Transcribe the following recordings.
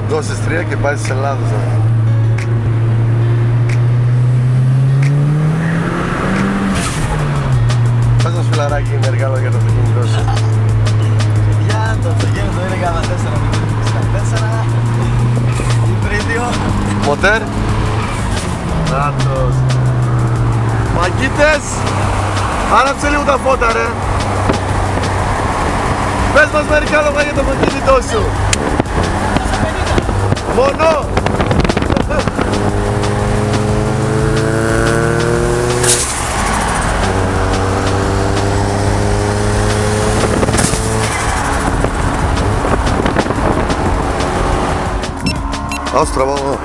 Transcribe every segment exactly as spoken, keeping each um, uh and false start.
Δώσεις τρία και πάει στις Ελλάδος. Πες μας φιλαράκι είναι εργάλο για το αυτοκίνητό σου. Για το αυτοκίνητο είναι γάμα τέσσερα τέσσερα. Υβρίδιο. Μοτέρ. Νάτος. Μαγκίτες. Άναψε λίγο τα φώτα ρε. Πες μας μερικά λόγια για το αυτοκίνητό σου. Μόνο. Ας τραβάω.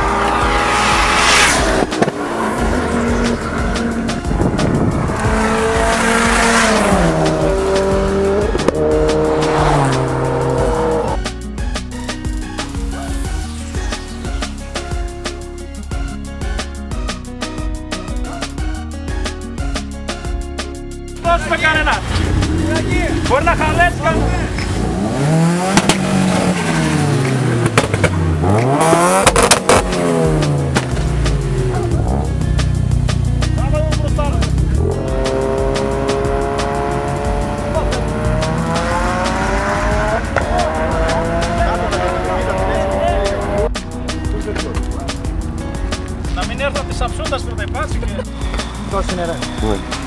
Δώσουμε κανένα. Μπορεί να χαλέσει κανένα. Να μην έρθω από τη Σαψούντας πρώτα υπάρξει και... Τόσο είναι ρε.